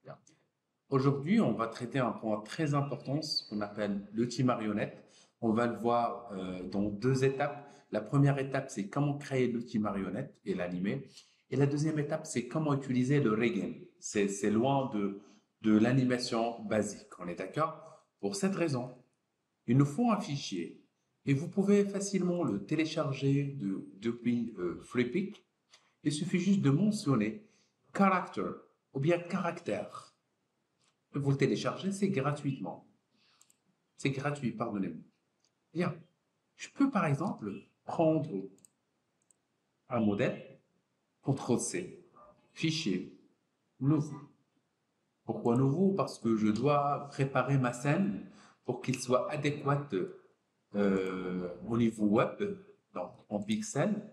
Bien. Aujourd'hui, on va traiter un point très important, ce qu'on appelle l'outil marionnette. On va le voir dans deux étapes. La première étape, c'est comment créer l'outil marionnette et l'animer. Et la deuxième étape, c'est comment utiliser le rigging. C'est loin de l'animation basique. On est d'accord? Pour cette raison, il nous faut un fichier et vous pouvez facilement le télécharger depuis FreePic. Il suffit juste de mentionner character ou bien caractère. Vous le téléchargez, c'est gratuitement. C'est gratuit, pardonnez-moi. Bien. Je peux par exemple prendre un modèle, CTRL-C, fichier, nouveau. Pourquoi nouveau? Parce que je dois préparer ma scène pour qu'il soit adéquat au niveau web, donc en pixels,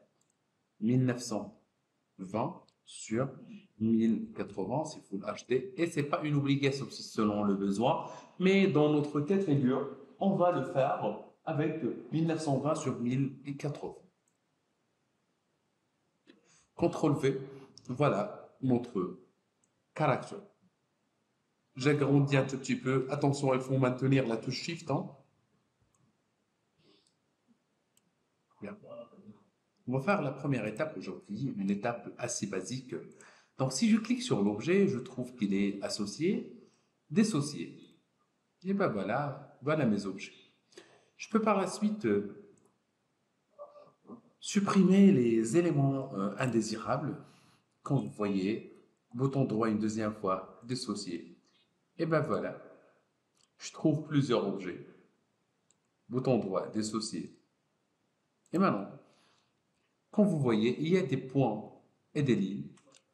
1920 sur 1080, c'est Full HD, et c'est pas une obligation selon le besoin, mais dans notre cas de figure, on va le faire avec 1920 sur 1080. CTRL V, voilà notre caractère. J'agrandis un tout petit peu. Attention, il faut maintenir la touche Shift, hein. Bien. On va faire la première étape aujourd'hui, une étape assez basique. Donc, si je clique sur l'objet, je trouve qu'il est associé, dissocié. Et ben voilà, voilà mes objets. Je peux par la suite supprimer les éléments indésirables. Quand vous voyez, bouton droit une deuxième fois, dissocier. Et ben voilà, je trouve plusieurs objets. Bouton droit, dissocier. Et maintenant, quand vous voyez, il y a des points et des lignes.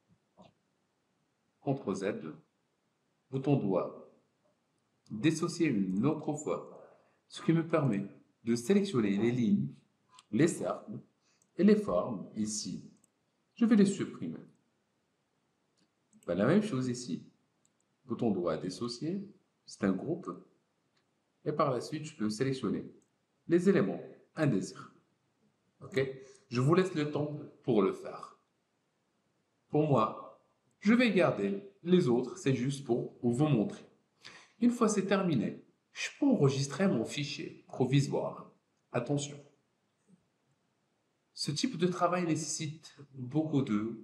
CTRL Z, bouton droit, dissocier une autre fois. Ce qui me permet de sélectionner les lignes, les cercles et les formes ici. Je vais les supprimer. Ben, la même chose ici. Bouton droit dissocier, c'est un groupe. Et par la suite, je peux sélectionner les éléments indésirables. OK? Je vous laisse le temps pour le faire. Pour moi, je vais garder les autres, c'est juste pour vous montrer. Une fois c'est terminé, je peux enregistrer mon fichier provisoire. Attention. Ce type de travail nécessite beaucoup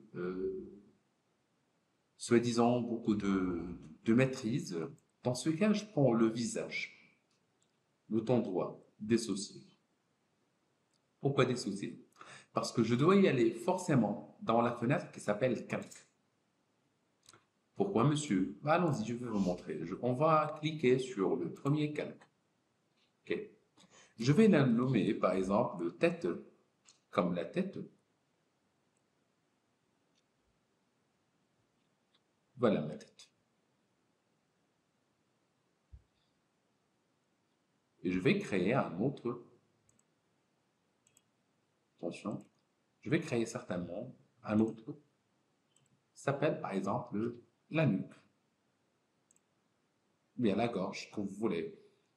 soi-disant, beaucoup de maîtrise. Dans ce cas, je prends le visage, bouton droit, dissocier. Pourquoi dissocier? Parce que je dois y aller forcément dans la fenêtre qui s'appelle calque. Pourquoi, monsieur? Bah, allons-y, je vais vous montrer. On va cliquer sur le premier calque. OK. Je vais la nommer, par exemple, tête, comme la tête. Voilà ma tête. Et je vais créer un autre. Attention. Je vais créer certainement un autre. Ça s'appelle, par exemple, la nuque. Ou bien la gorge, comme vous voulez.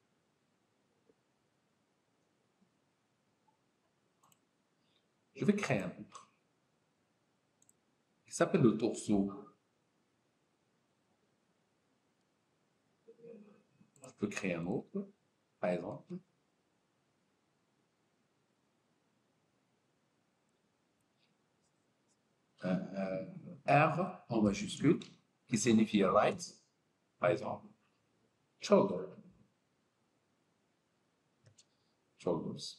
Je vais créer un autre. Il s'appelle le torso. Je peux créer un autre, par exemple. R en majuscule, qui signifie right, par exemple. Shoulder. Shoulders.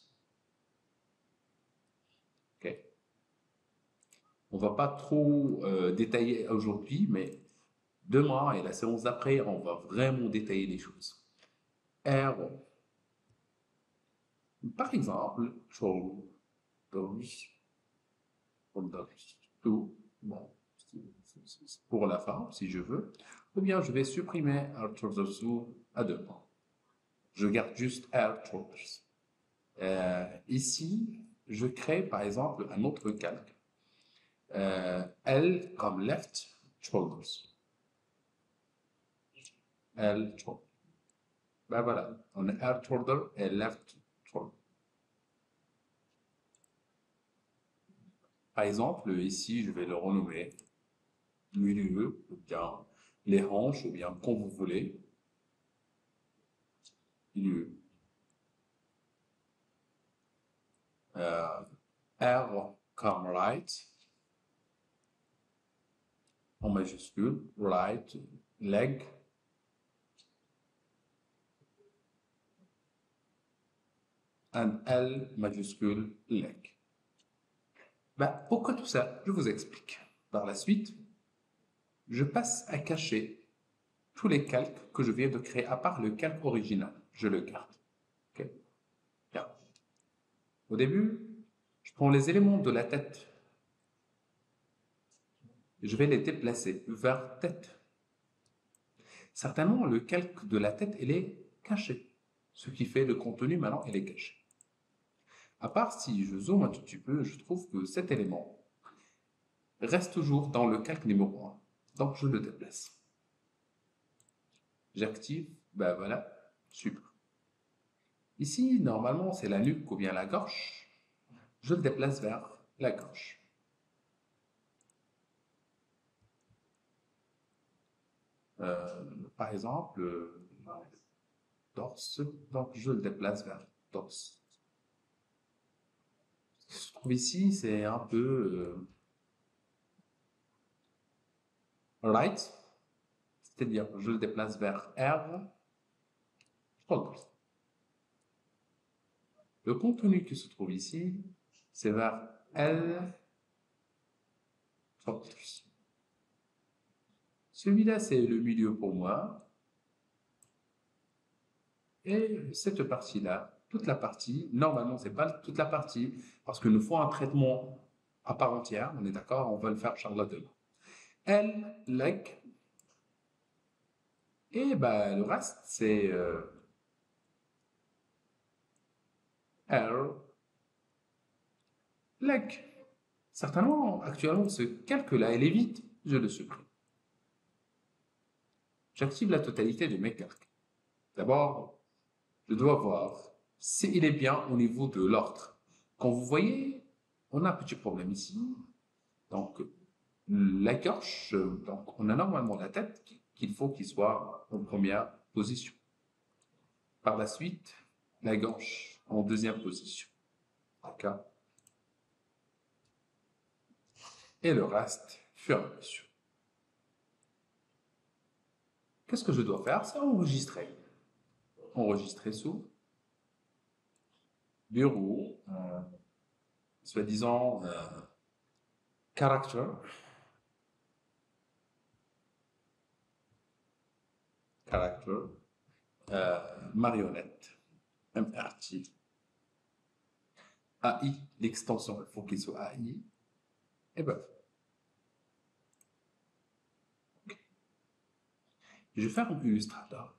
OK. On va pas trop détailler aujourd'hui, mais demain et la séance d'après, on va vraiment détailler les choses. R, par exemple, shoulders, shoulders, tout, bon, c'est pour la fin, si je veux, ou bien je vais supprimer R shoulders à deux points. Je garde juste R shoulders. Ici, je crée par exemple un autre calque. L comme left shoulders. L shoulder. Ben voilà, on a R shoulder et left shoulder. Par exemple, ici, je vais le renommer milieu, ou bien les hanches ou bien quand vous voulez. Milieu. R comme right, en majuscule, right, leg, and L majuscule, leg. Ben, pourquoi tout ça? Je vous explique. Par la suite, je passe à cacher tous les calques que je viens de créer, à part le calque original. Je le garde. Ok. Bien. Au début, je prends les éléments de la tête. Je vais les déplacer vers tête. Certainement, le calque de la tête, il est caché. Ce qui fait le contenu, maintenant, il est caché. À part si je zoome un tout petit peu, je trouve que cet élément reste toujours dans le calque numéro 1. Donc, je le déplace. J'active, ben voilà, super. Ici, normalement, c'est la nuque ou bien la gorge. Je le déplace vers la gorge. Par exemple, le torse, donc je le déplace vers le torse. Ce que je trouve ici, c'est un peu right, c'est-à-dire je le déplace vers R, shoulders. Le contenu qui se trouve ici, c'est vers L, shoulders. Celui-là, c'est le milieu pour moi. Et cette partie-là, toute la partie, normalement, c'est pas toute la partie, parce que nous faut un traitement à part entière, on est d'accord, on va le faire Charlotte demain. L, leg, et bah, le reste, c'est R, leg. Certainement, actuellement, ce calque-là, il est vide, je le supprime. J'active la totalité de mes calques. D'abord, je dois voir s'il est bien au niveau de l'ordre. Quand vous voyez, on a un petit problème ici. Donc, la gorge, donc on a normalement la tête qu'il faut qu'il soit en première position. Par la suite, la gorge en deuxième position. D'accord? Et le reste, fur et à mesure. Qu'est-ce que je dois faire? C'est enregistrer. Enregistrer sous bureau, soi-disant character, character, marionnette, MRT, AI, l'extension, il faut qu'il soit AI, et ben, je ferme Illustrator.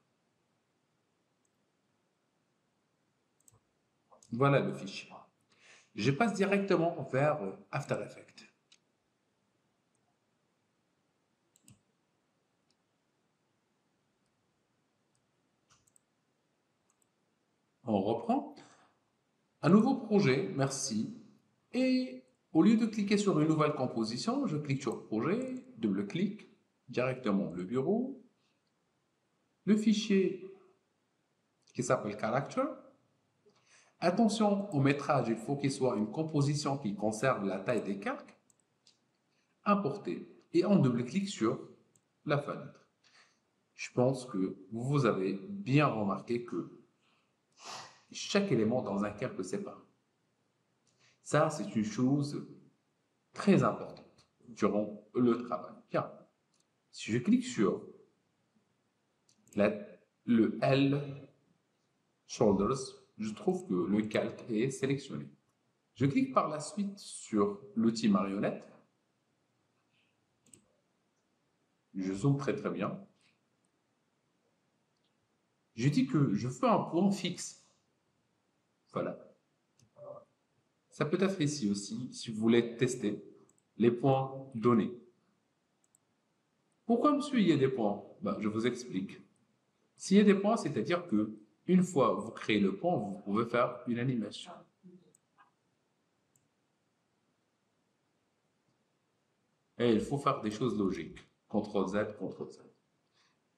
Voilà le fichier. Je passe directement vers After Effects. On reprend. Un nouveau projet, merci. Et au lieu de cliquer sur une nouvelle composition, je clique sur Projet, double-clic, directement le bureau, le fichier qui s'appelle Character. Attention au métrage, il faut qu'il soit une composition qui conserve la taille des calques. Importer. Et on double-clique sur la fenêtre. Je pense que vous avez bien remarqué que chaque élément dans un calque sépare. Ça, c'est une chose très importante durant le travail. Bien, si je clique sur le L Shoulders, je trouve que le calque est sélectionné. Je clique par la suite sur l'outil marionnette. Je zoome très très bien. Je dis que je fais un point fixe. Voilà. Ça peut être ici aussi, si vous voulez tester les points donnés. Pourquoi, monsieur, il y a des points? Ben, je vous explique. S'il y a des points, c'est-à-dire que une fois vous créez le point, vous pouvez faire une animation. Et il faut faire des choses logiques. CTRL Z, CTRL Z.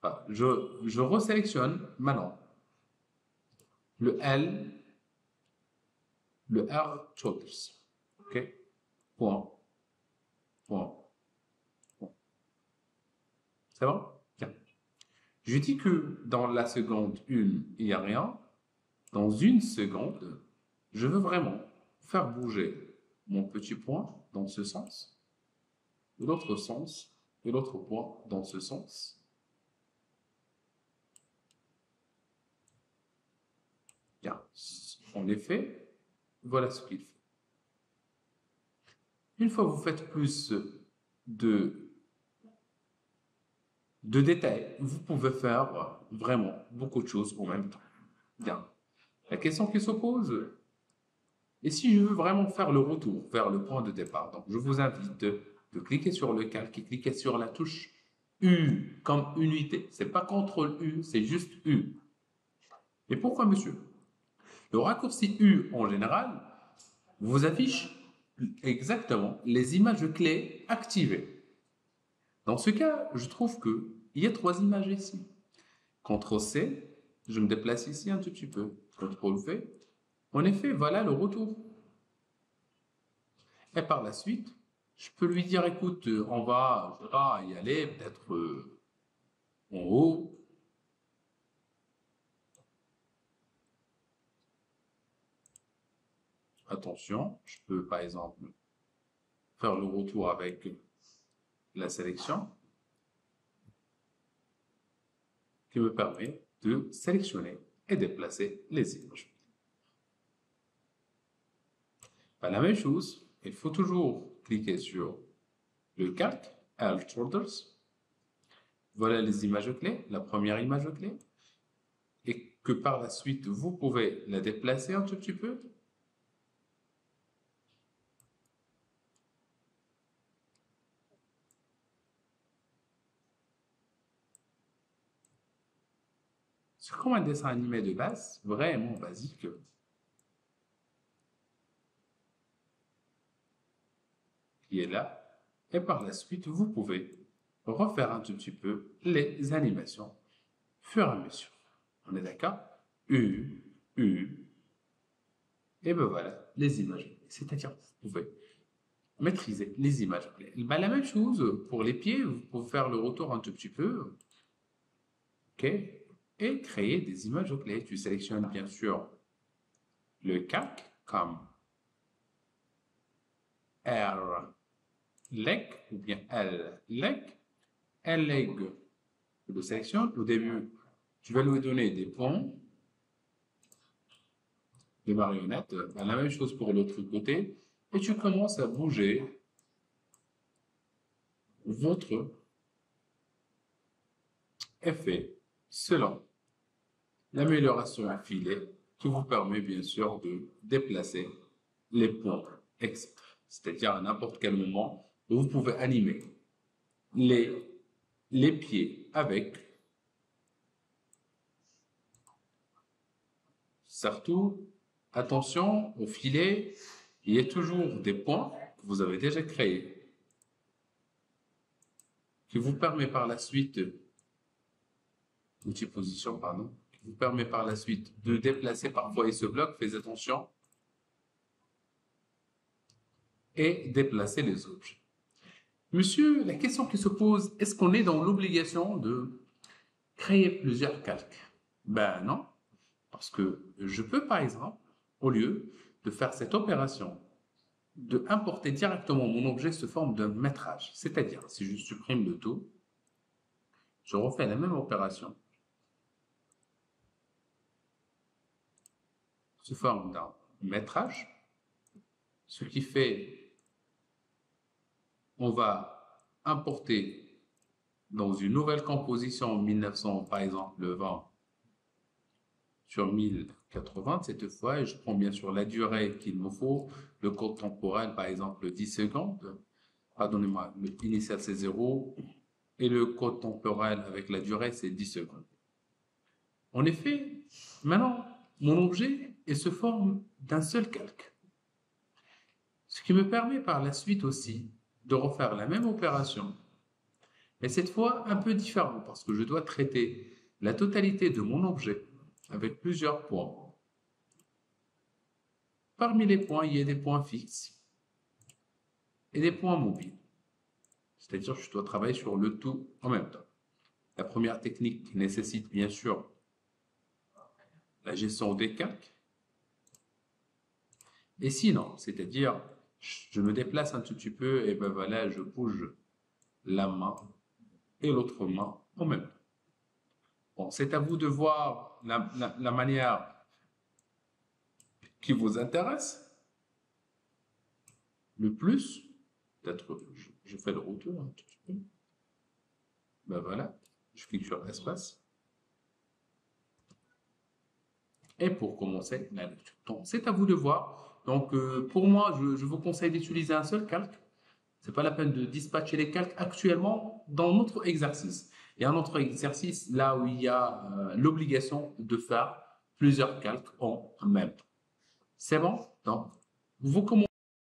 Je resélectionne maintenant le L, le R shoulders. OK? Point, point, point. C'est bon? Bien. Je dis que dans la seconde 1, il n'y a rien. Dans une seconde, je veux vraiment faire bouger mon petit point dans ce sens, l'autre sens, et l'autre point dans ce sens. Bien. En effet, voilà ce qu'il fait. Une fois que vous faites plus de détails, vous pouvez faire vraiment beaucoup de choses en même temps. Bien. La question qui se pose, et si je veux vraiment faire le retour vers le point de départ, donc je vous invite de cliquer sur le calque et cliquer sur la touche U comme unité. C'est pas CTRL U, c'est juste U. Et pourquoi, monsieur? Le raccourci U en général vous affiche exactement les images clés activées. Dans ce cas, je trouve qu'il y a 3 images ici. CTRL C, je me déplace ici un tout petit peu. CTRL V. En effet, voilà le retour. Et par la suite, je peux lui dire, écoute, on va, je sais pas, y aller peut-être en haut. Attention, je peux par exemple faire le retour avec la sélection qui me permet de sélectionner et déplacer les images. La même chose, il faut toujours cliquer sur le calque, Alt Shoulders. Voilà les images clés, la première image clé. Et que par la suite, vous pouvez la déplacer un tout petit peu. C'est comme un dessin animé de base, vraiment basique. Qui est là. Et par la suite, vous pouvez refaire un tout petit peu les animations fur et à mesure. On est d'accord? U, U, et ben voilà, les images. C'est-à-dire, vous pouvez maîtriser les images. Ben, la même chose pour les pieds, vous pouvez faire le retour un tout petit peu. OK? Et créer des images clés. Tu sélectionnes bien sûr le calque comme R leg ou bien L leg. L leg, je le sélectionne. Au début, tu vas lui donner des points, des marionnettes. Ben, la même chose pour l'autre côté. Et tu commences à bouger votre effet selon l'amélioration affilée qui vous permet bien sûr de déplacer les points extra. C'est-à-dire à n'importe quel moment, vous pouvez animer les, les pieds avec, surtout, attention au filet, il y a toujours des points que vous avez déjà créés qui vous permet par la suite, outil position, pardon, qui vous permet par la suite de déplacer parfois il se bloque, faites attention, et déplacer les objets. Monsieur, la question qui se pose, est-ce qu'on est dans l'obligation de créer plusieurs calques? Ben non, parce que je peux par exemple, au lieu de faire cette opération, de importer directement mon objet sous forme d'un métrage, c'est-à-dire si je supprime le tout, je refais la même opération sous forme d'un métrage, ce qui fait, on va importer dans une nouvelle composition 1900, par exemple le 20 sur 1080 cette fois, et je prends bien sûr la durée qu'il me faut, le code temporel par exemple 10 secondes, pardonnez-moi, l'initial c'est 0, et le code temporel avec la durée c'est 10 secondes. En effet, maintenant, mon objet est sous forme d'un seul calque. Ce qui me permet par la suite aussi de refaire la même opération, Mais cette fois, un peu différent parce que je dois traiter la totalité de mon objet avec plusieurs points. Parmi les points, il y a des points fixes et des points mobiles. C'est-à-dire que je dois travailler sur le tout en même temps. La première technique qui nécessite bien sûr la gestion des calques. Et sinon, c'est-à-dire, je me déplace un tout petit peu et ben voilà, je bouge la main et l'autre main en même temps. Bon, c'est à vous de voir la manière qui vous intéresse le plus. Peut-être, je fais le retour un tout petit peu. Ben voilà, je clique sur espace. Et pour commencer la lecture. Donc, c'est à vous de voir. Donc, pour moi, je vous conseille d'utiliser un seul calque. C'est pas la peine de dispatcher les calques actuellement dans notre exercice. Il y a un autre exercice là où il y a l'obligation de faire plusieurs calques en même temps. C'est bon? Donc, vous commencez.